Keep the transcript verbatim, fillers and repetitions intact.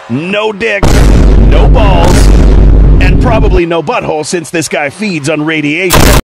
no dick, no balls, and probably no butthole since this guy feeds on radiation.